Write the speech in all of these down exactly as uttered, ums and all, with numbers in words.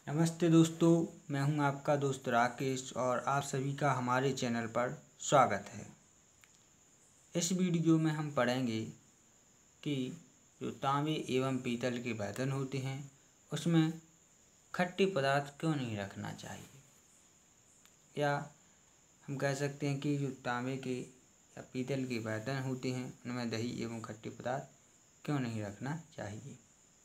नमस्ते दोस्तों, मैं हूं आपका दोस्त राकेश और आप सभी का हमारे चैनल पर स्वागत है। इस वीडियो में हम पढ़ेंगे कि जो तांबे एवं पीतल के बर्तन होते हैं उसमें खट्टे पदार्थ क्यों नहीं रखना चाहिए, या हम कह सकते हैं कि जो तांबे के या पीतल के बर्तन होते हैं उनमें दही एवं खट्टे पदार्थ क्यों नहीं रखना चाहिए।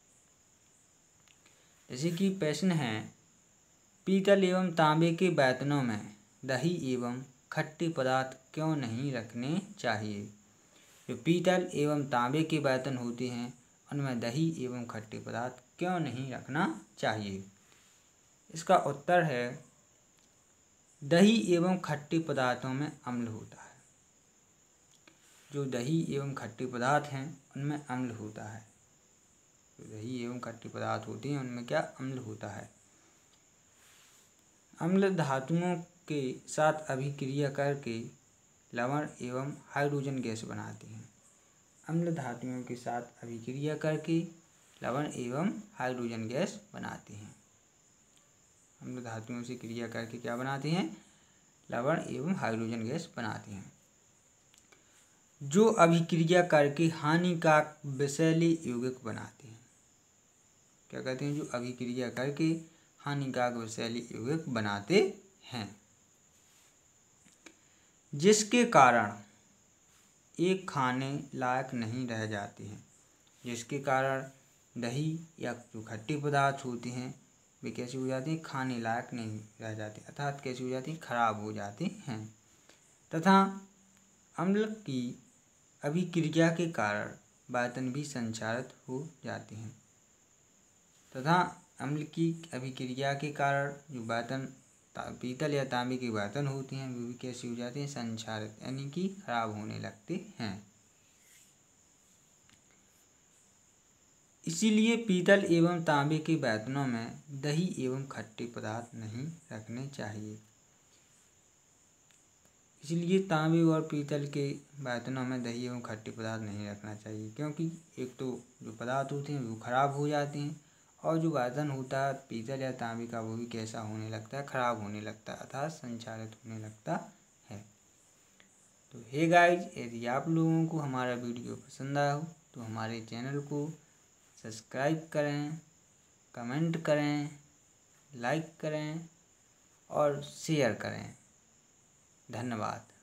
जैसे कि प्रश्न है, पीतल एवं तांबे के बर्तनों में दही एवं खट्टे पदार्थ क्यों नहीं रखने चाहिए। जो पीतल एवं तांबे के बर्तन होते हैं उनमें दही एवं खट्टे पदार्थ क्यों नहीं रखना चाहिए। इसका उत्तर है, दही एवं खट्टे पदार्थों में अम्ल होता है। जो दही एवं खट्टे पदार्थ हैं उनमें अम्ल होता है। जो दही एवं खट्टे पदार्थ होते हैं उनमें क्या अम्ल होता है। अम्ल धातुओं के साथ अभिक्रिया करके लवण एवं हाइड्रोजन गैस बनाते हैं। अम्ल धातुओं के साथ अभिक्रिया करके लवण एवं हाइड्रोजन गैस बनाते हैं। अम्ल धातुओं से क्रिया करके क्या बनाते हैं, लवण एवं हाइड्रोजन गैस बनाते हैं। जो अभिक्रिया करके हानिकारक विषैले यौगिक बनाते हैं। क्या कहते हैं, जो अभिक्रिया करके हानिकारक विषैले यौगिक बनाते हैं, जिसके कारण एक खाने लायक नहीं रह जाते हैं। जिसके कारण दही या जो खट्टे पदार्थ होते हैं वे कैसे हो जाते हैं, खाने लायक नहीं रह जाते, अर्थात कैसे हो जाते हैं, खराब हो जाते हैं। तथा अम्ल की अभिक्रिया के कारण बर्तन भी संक्षारित हो जाते हैं। तथा अम्ल की अभिक्रिया के कारण जो बर्तन पीतल या तांबे के बर्तन होते हैं वो भी कैसे हो जाते हैं, संक्षारित, यानी कि खराब होने लगते हैं। इसीलिए पीतल एवं तांबे के बर्तनों में दही एवं खट्टे पदार्थ नहीं रखने चाहिए। इसलिए तांबे और पीतल के बर्तनों में दही एवं खट्टे पदार्थ नहीं रखना चाहिए, क्योंकि एक तो जो पदार्थ होते हैं वो खराब हो जाते हैं और जो बर्तन होता है पीतल या तांबे का वो भी कैसा होने लगता है, खराब होने लगता है, अर्थात संक्षारित होने लगता है। तो हे गाइज, यदि आप लोगों को हमारा वीडियो पसंद आया हो तो हमारे चैनल को सब्सक्राइब करें, कमेंट करें, लाइक करें और शेयर करें। धन्यवाद।